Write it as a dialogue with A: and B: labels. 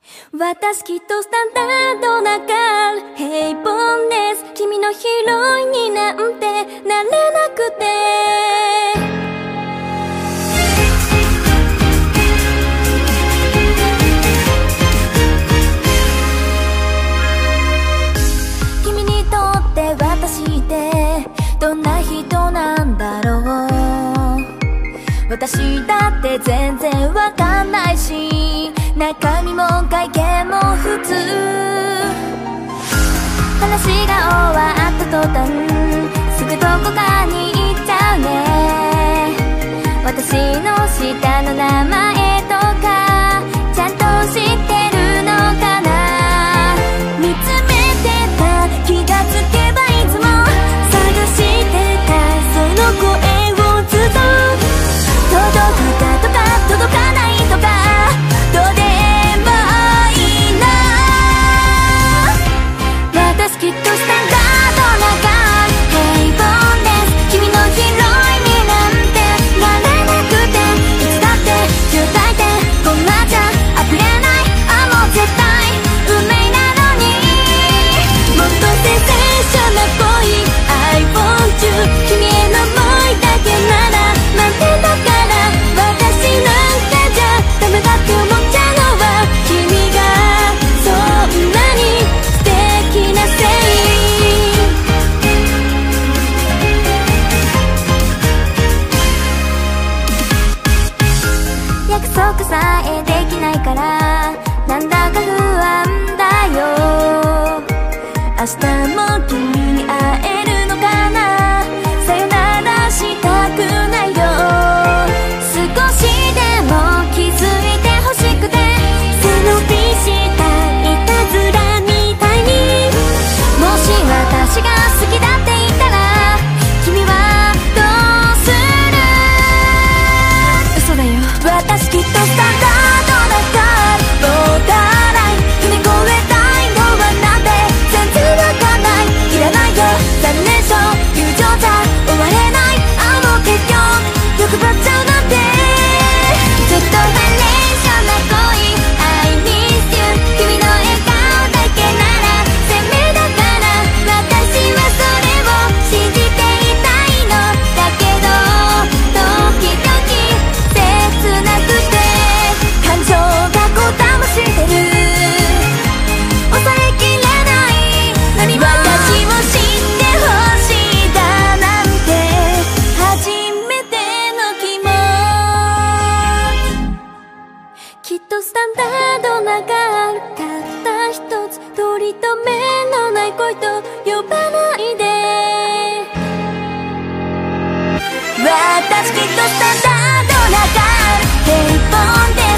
A: 私きっとスタンダードなガール、平凡です。君のヒロインになんてなれなくて、君にとって私ってどんな人なんだろう。私だって全然わかんないし、中身も外見も普通。話が終わった途端すぐどこかに行っちゃうね。私の下の名前とかちゃんと知ってるのかな。見つめてた気がつけばいつも探してたその声をずっと、届くかとか届かないとかどうでもいいな。私きっとスタンダードなガール、平凡です。君のヒロインになんてなれなくて、いつだって渋滞でこんなじゃあふれない。もう絶対運命なのに、もっとセンセーションな恋 I want you、 君への想いだけなら満点だから、私なんかじゃダメだって思っちゃうのは君がそんなに素敵なせい。約束さえできないからなんだか不安だよ。明日も君に会えるのかな。さよならしたくないよ。少しでも気づいてほしくて、背伸びしたいたずらみたいに。もし私が好きだって言ったら君はどうする。嘘だよ。私きっとスタンダードなガール、ボーダーライン踏み越えたいのはなんて全然わかんない。いらないよ残念そう友情じゃ終われない。結局欲張っちゃうなんて、ずっとバレーションな恋 I miss you、 君の笑顔だけなら鮮明だから、私はそれを信じていたいのだけど、時々切なくて感情がこだましてる。抑えきれないのに私を知ってほしいだなんて初めての気持ち。きっとスタンダードなガール、たった一つ取り留めのない恋と呼ばないで。私きっとスタンダードなガール、平凡で